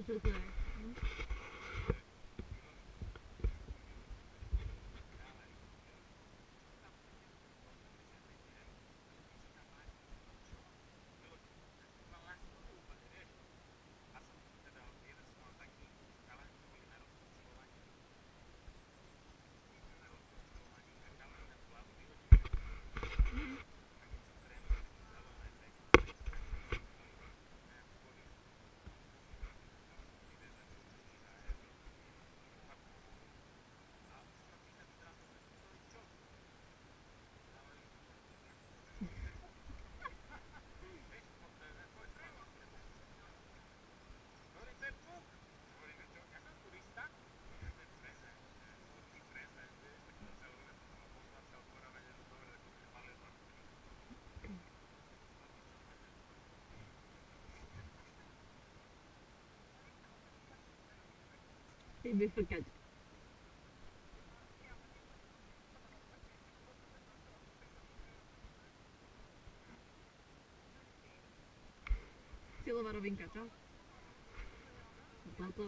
Ei bifurcat. Cieľová rovinka, čo? Toto.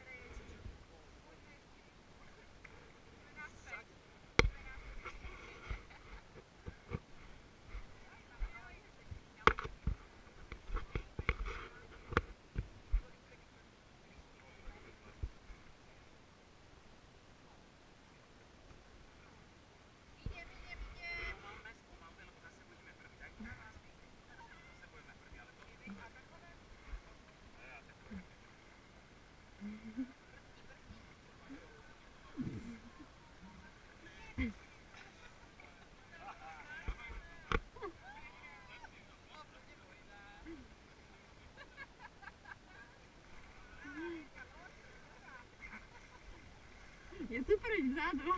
Je super ísť vzadu.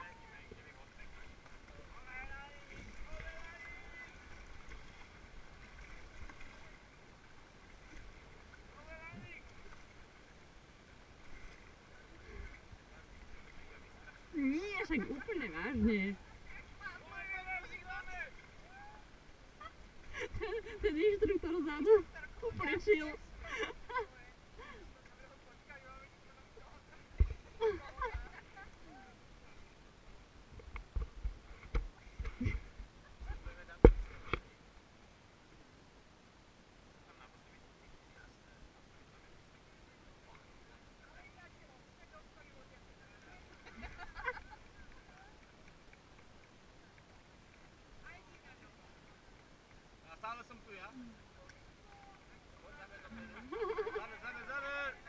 Nie, však úplne vážne. Ten inštruktor vzadu úplne chill. Stále som tu ja. Záber.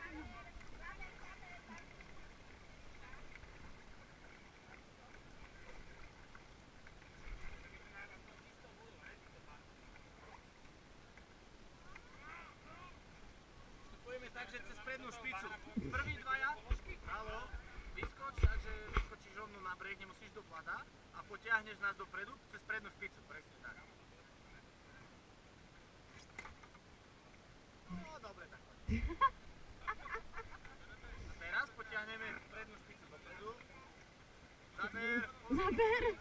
Vstupujeme tak, že cez prednú špicu. Prvý dvaja, halo, vyskoč, takže vyskočíš rovno na breh, nemusíš do plata a potiahneš nás dopredu cez prednú špicu, presne tak. No, dobre, tak poď. A teraz potiahneme prednú špicu dopredu. Záber.